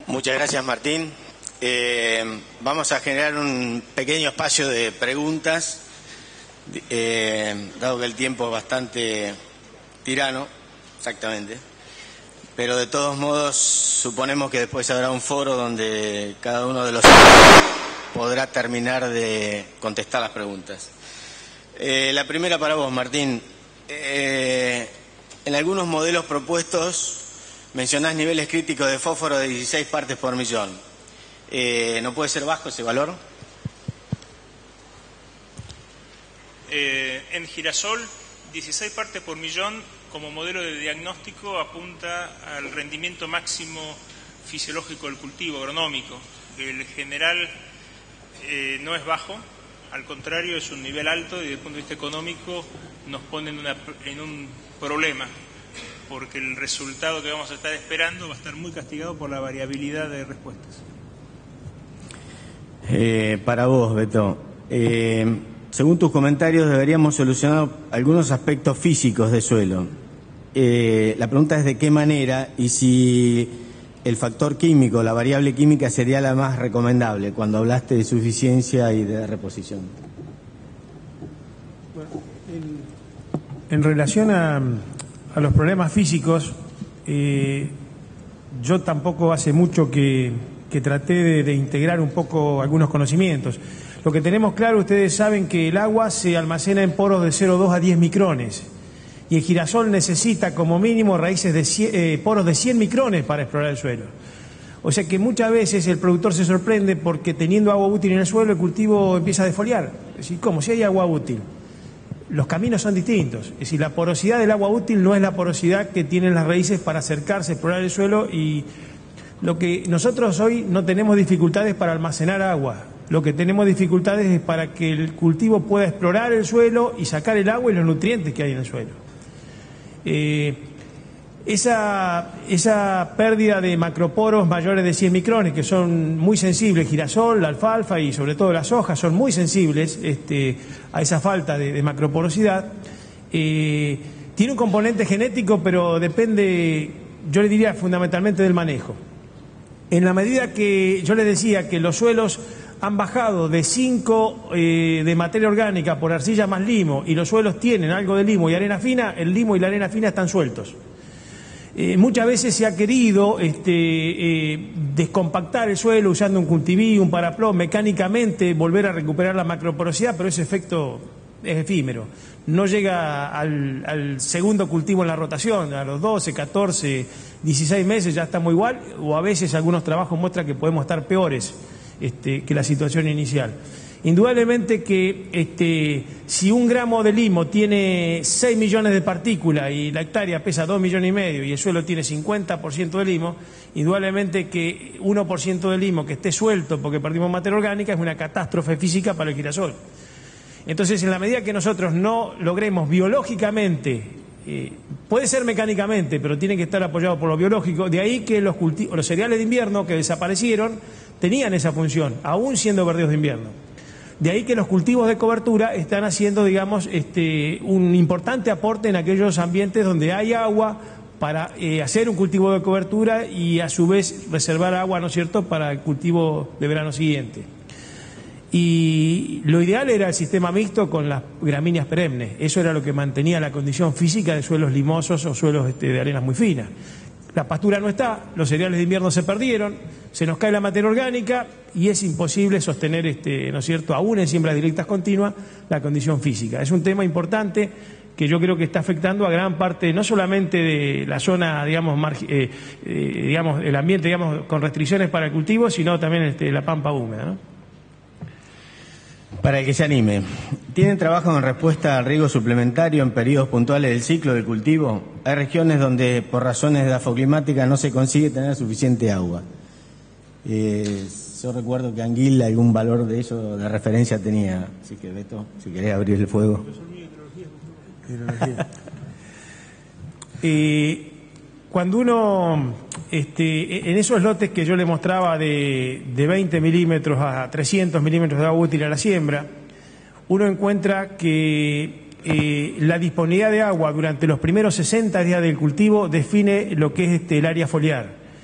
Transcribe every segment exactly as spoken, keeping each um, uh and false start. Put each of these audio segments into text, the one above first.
Muchas gracias, Martín. Eh, vamos a generar un pequeño espacio de preguntas, eh, dado que el tiempo es bastante tirano, exactamente. Pero de todos modos, suponemos que después habrá un foro donde cada uno de los podrá terminar de contestar las preguntas. Eh, la primera para vos, Martín. Eh, en algunos modelos propuestos mencionás niveles críticos de fósforo de dieciséis partes por millón. Eh, ¿No puede ser bajo ese valor? Eh, en girasol, dieciséis partes por millón como modelo de diagnóstico apunta al rendimiento máximo fisiológico del cultivo, agronómico. El general eh, no es bajo, al contrario es un nivel alto y desde el punto de vista económico nos pone en, una, en un problema, porque el resultado que vamos a estar esperando va a estar muy castigado por la variabilidad de respuestas. Eh, para vos, Beto, eh, según tus comentarios deberíamos solucionar algunos aspectos físicos del suelo. Eh, la pregunta es de qué manera y si el factor químico, la variable química sería la más recomendable cuando hablaste de suficiencia y de reposición. Bueno, en, en relación a, a los problemas físicos, eh, yo tampoco hace mucho que, que traté de, de integrar un poco algunos conocimientos. Lo que tenemos claro, ustedes saben que el agua se almacena en poros de cero coma dos a diez micrones y el girasol necesita como mínimo raíces de cien, eh, poros de cien micrones para explorar el suelo. O sea que muchas veces el productor se sorprende porque teniendo agua útil en el suelo el cultivo empieza a defoliar. Es decir, ¿cómo? Si hay agua útil. Los caminos son distintos. Es decir, la porosidad del agua útil no es la porosidad que tienen las raíces para acercarse, explorar el suelo, y lo que nosotros hoy no tenemos dificultades para almacenar agua. Lo que tenemos dificultades es para que el cultivo pueda explorar el suelo y sacar el agua y los nutrientes que hay en el suelo. Eh, esa, esa pérdida de macroporos mayores de cien micrones, que son muy sensibles, girasol, la alfalfa y sobre todo las hojas son muy sensibles este, a esa falta de, de macroporosidad, eh, tiene un componente genético, pero depende, yo le diría, fundamentalmente del manejo. En la medida que yo les decía que los suelos han bajado de cinco eh, de materia orgánica por arcilla más limo y los suelos tienen algo de limo y arena fina, el limo y la arena fina están sueltos. Eh, muchas veces se ha querido este, eh, descompactar el suelo usando un cultiví, un parapló, mecánicamente volver a recuperar la macroporosidad, pero ese efecto es efímero. No llega al, al segundo cultivo en la rotación, a los doce, catorce, dieciséis meses ya estamos igual, o a veces algunos trabajos muestran que podemos estar peores Este, que la situación inicial. Indudablemente que este, si un gramo de limo tiene seis millones de partículas y la hectárea pesa dos millones y medio y el suelo tiene cincuenta por ciento de limo, indudablemente que uno por ciento de limo que esté suelto porque perdimos materia orgánica es una catástrofe física para el girasol. Entonces, en la medida que nosotros no logremos biológicamente, eh, puede ser mecánicamente, pero tiene que estar apoyado por lo biológico, de ahí que los, cultivos, los cereales de invierno que desaparecieron tenían esa función, aún siendo verdeos de invierno. De ahí que los cultivos de cobertura están haciendo, digamos, este, un importante aporte en aquellos ambientes donde hay agua para eh, hacer un cultivo de cobertura y a su vez reservar agua, ¿no es cierto?, para el cultivo de verano siguiente. Y lo ideal era el sistema mixto con las gramíneas perennes. Eso era lo que mantenía la condición física de suelos limosos o suelos este, de arenas muy finas. La pastura no está, los cereales de invierno se perdieron, se nos cae la materia orgánica y es imposible sostener, este, ¿no es cierto?, aún en siembras directas continuas, la condición física. Es un tema importante que yo creo que está afectando a gran parte, no solamente de la zona, digamos, eh, eh, digamos el ambiente, digamos, con restricciones para el cultivo, sino también este, la pampa húmeda, ¿no? Para el que se anime, ¿tienen trabajo en respuesta al riego suplementario en periodos puntuales del ciclo del cultivo? Hay regiones donde por razones de afoclimática no se consigue tener suficiente agua. Eh, yo recuerdo que Anguila algún valor de eso de referencia tenía, así que Beto, si querés abrir el fuego. eh, cuando uno, este, en esos lotes que yo le mostraba de, de veinte milímetros a trescientos milímetros de agua útil a la siembra, uno encuentra que eh, la disponibilidad de agua durante los primeros sesenta días del cultivo define lo que es este, el área foliar.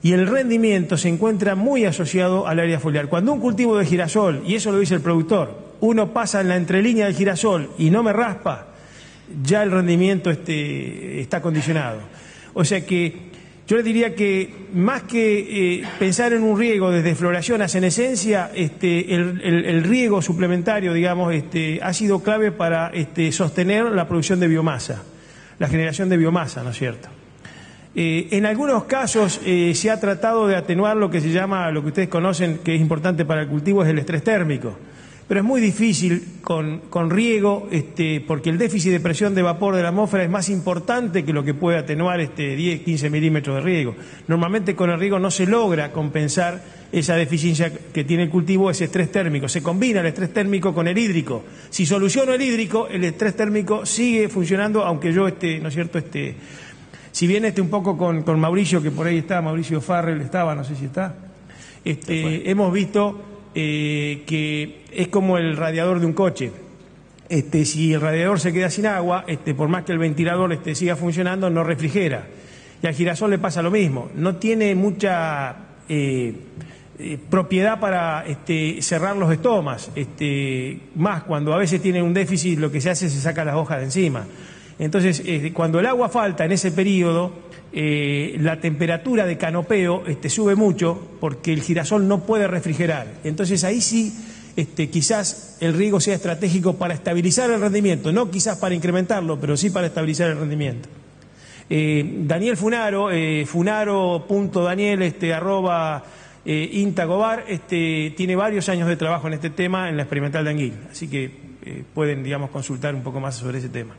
y el rendimiento se encuentra muy asociado al área foliar. Cuando un cultivo de girasol, y eso lo dice el productor, uno pasa en la entrelínea del girasol y no me raspa, ya el rendimiento este, está condicionado. O sea que yo le diría que más que eh, pensar en un riego desde floración a senescencia, este, el, el, el riego suplementario, digamos, este, ha sido clave para este, sostener la producción de biomasa, la generación de biomasa, ¿no es cierto? Eh, en algunos casos eh, se ha tratado de atenuar lo que se llama, lo que ustedes conocen, que es importante para el cultivo, es el estrés térmico. Pero es muy difícil con, con riego, este, porque el déficit de presión de vapor de la atmósfera es más importante que lo que puede atenuar este, diez, quince milímetros de riego. Normalmente con el riego no se logra compensar esa deficiencia que tiene el cultivo, ese estrés térmico. Se combina el estrés térmico con el hídrico. Si soluciono el hídrico, el estrés térmico sigue funcionando, aunque yo, este, ¿no es cierto?, este, si bien este un poco con, con Mauricio, que por ahí está, Mauricio Farrell estaba, no sé si está, este, hemos visto... Eh, que es como el radiador de un coche. Este, si el radiador se queda sin agua, este, por más que el ventilador este, siga funcionando, no refrigera. Y al girasol le pasa lo mismo. No tiene mucha eh, eh, propiedad para este, cerrar los estomas. Este, más cuando a veces tiene un déficit, lo que se hace es se saca las hojas de encima. Entonces, eh, cuando el agua falta en ese periodo, eh, la temperatura de canopeo este, sube mucho porque el girasol no puede refrigerar. Entonces ahí sí, este, quizás el riego sea estratégico para estabilizar el rendimiento, no quizás para incrementarlo, pero sí para estabilizar el rendimiento. Eh, Daniel Funaro, eh, funaro.daniel, este, arroba eh, intagobar, este, tiene varios años de trabajo en este tema en la experimental de Anguil, así que eh, pueden, digamos, consultar un poco más sobre ese tema.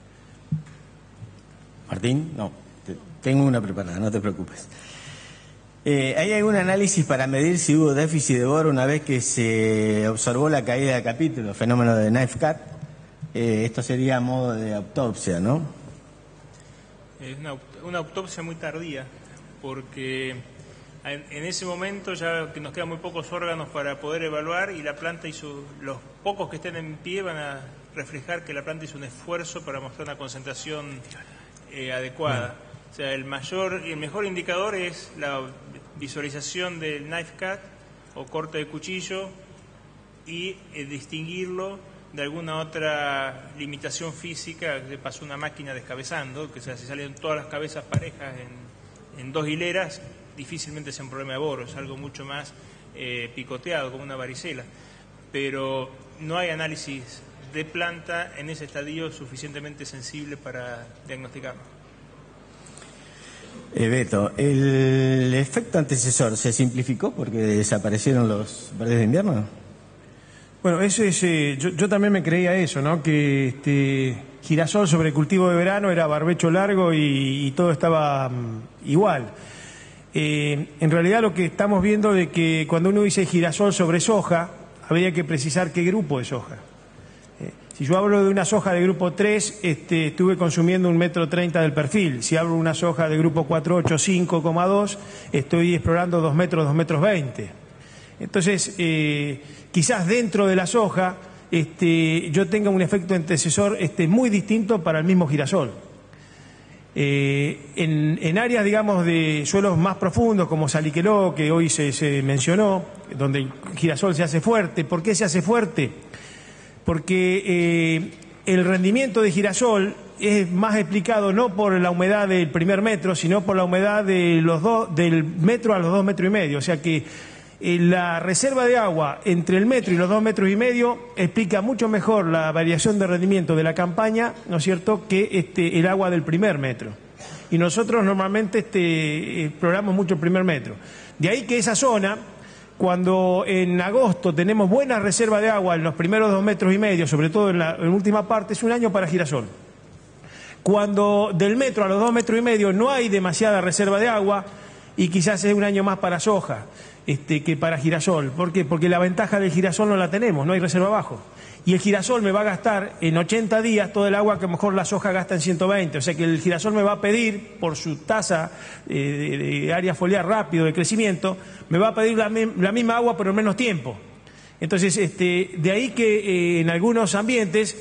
Martín, no, te, tengo una preparada, no te preocupes. Eh, ¿Hay algún análisis para medir si hubo déficit de boro una vez que se observó la caída de capítulo, fenómeno de knife cut? Eh, esto sería a modo de autopsia, ¿no? Es una, una autopsia muy tardía, porque en, en ese momento ya que nos quedan muy pocos órganos para poder evaluar y la planta hizo, los pocos que estén en pie van a reflejar que la planta hizo un esfuerzo para mostrar una concentración Eh, adecuada. O sea, el mayor y el mejor indicador es la visualización del knife cut o corte de cuchillo y eh, distinguirlo de alguna otra limitación física que pasó una máquina descabezando, que o sea, si salen todas las cabezas parejas en, en dos hileras, difícilmente sea un problema de boro, es algo mucho más eh, picoteado, como una varicela. Pero no hay análisis de planta en ese estadio suficientemente sensible para diagnosticarlo. Eh, Beto, ¿el efecto antecesor se simplificó porque desaparecieron los verdes de invierno? Bueno, eso es, eh, yo, yo también me creía eso, ¿no? Que este, girasol sobre cultivo de verano era barbecho largo y, y todo estaba um, igual. Eh, en realidad lo que estamos viendo de que cuando uno dice girasol sobre soja, habría que precisar qué grupo de soja. Si yo hablo de una soja de grupo tres, este, estuve consumiendo un metro treinta del perfil. Si hablo de una soja de grupo cuatro ocho, cinco coma dos, estoy explorando dos metros, dos metros veinte. Entonces, eh, quizás dentro de la soja este, yo tenga un efecto antecesor este, muy distinto para el mismo girasol. Eh, en, en áreas, digamos, de suelos más profundos, como Saliqueló, que hoy se, se mencionó, donde el girasol se hace fuerte. ¿Por qué se hace fuerte? Porque eh, el rendimiento de girasol es más explicado no por la humedad del primer metro, sino por la humedad de los dos, del metro a los dos metros y medio. O sea que eh, la reserva de agua entre el metro y los dos metros y medio explica mucho mejor la variación de rendimiento de la campaña, ¿no es cierto?, que este, el agua del primer metro. Y nosotros normalmente este, exploramos mucho el primer metro. De ahí que esa zona, cuando en agosto tenemos buena reserva de agua en los primeros dos metros y medio, sobre todo en la, en la última parte, es un año para girasol. Cuando del metro a los dos metros y medio no hay demasiada reserva de agua, y quizás es un año más para soja este, que para girasol. ¿Por qué? Porque la ventaja del girasol no la tenemos, no hay reserva abajo. Y el girasol me va a gastar en ochenta días todo el agua que a lo mejor la soja gasta en ciento veinte. O sea que el girasol me va a pedir, por su tasa eh, de, de área foliar rápido de crecimiento, me va a pedir la, la misma agua pero en menos tiempo. Entonces, este, de ahí que eh, en algunos ambientes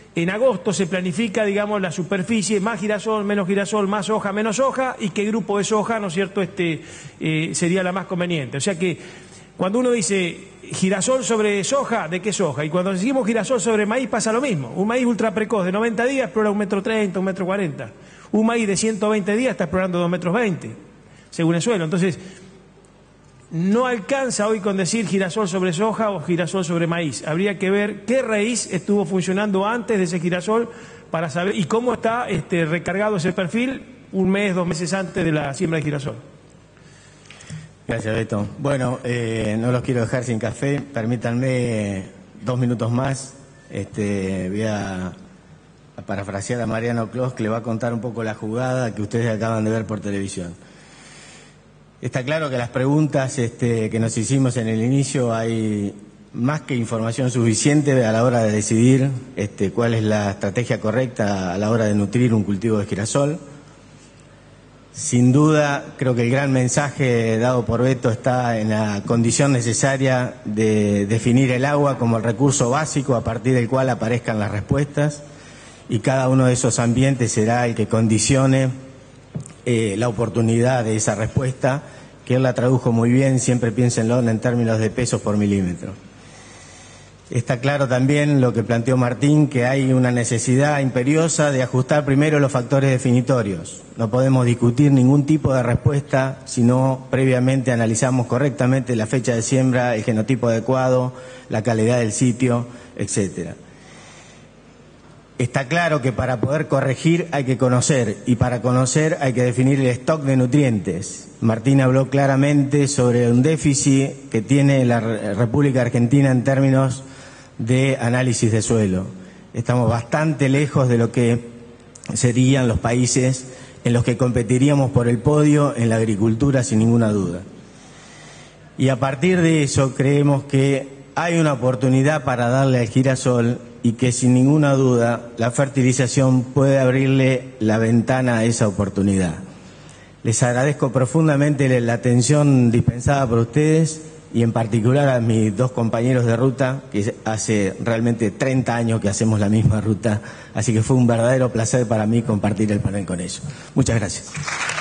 en agosto se planifica, digamos, la superficie, más girasol, menos girasol, más hoja, menos hoja, y qué grupo de soja, ¿no es cierto?, este, eh, sería la más conveniente. O sea que cuando uno dice girasol sobre soja, ¿de qué soja? Y cuando decimos girasol sobre maíz pasa lo mismo. Un maíz ultra precoz de noventa días explora un metro treinta, un metro cuarenta. Un maíz de ciento veinte días está explorando dos metros veinte, según el suelo. Entonces, no alcanza hoy con decir girasol sobre soja o girasol sobre maíz. Habría que ver qué raíz estuvo funcionando antes de ese girasol para saber y cómo está este, recargado ese perfil un mes, dos meses antes de la siembra de girasol. Gracias, Beto. Bueno, eh, no los quiero dejar sin café. Permítanme dos minutos más. Este, voy a, a parafrasear a Mariano Clos, que le va a contar un poco la jugada que ustedes acaban de ver por televisión. Está claro que las preguntas este, que nos hicimos en el inicio hay más que información suficiente a la hora de decidir este, cuál es la estrategia correcta a la hora de nutrir un cultivo de girasol. Sin duda, creo que el gran mensaje dado por Beto está en la condición necesaria de definir el agua como el recurso básico a partir del cual aparezcan las respuestas, y cada uno de esos ambientes será el que condicione Eh, la oportunidad de esa respuesta, que él la tradujo muy bien, siempre piénsenlo en términos de pesos por milímetro. Está claro también lo que planteó Martín, que hay una necesidad imperiosa de ajustar primero los factores definitorios. No podemos discutir ningún tipo de respuesta si no previamente analizamos correctamente la fecha de siembra, el genotipo adecuado, la calidad del sitio, etcétera. Está claro que para poder corregir hay que conocer, y para conocer hay que definir el stock de nutrientes. Martín habló claramente sobre un déficit que tiene la República Argentina en términos de análisis de suelo. Estamos bastante lejos de lo que serían los países en los que competiríamos por el podio en la agricultura, sin ninguna duda. Y a partir de eso creemos que hay una oportunidad para darle al girasol, y que sin ninguna duda la fertilización puede abrirle la ventana a esa oportunidad. Les agradezco profundamente la atención dispensada por ustedes, y en particular a mis dos compañeros de ruta, que hace realmente treinta años que hacemos la misma ruta, así que fue un verdadero placer para mí compartir el panel con ellos. Muchas gracias.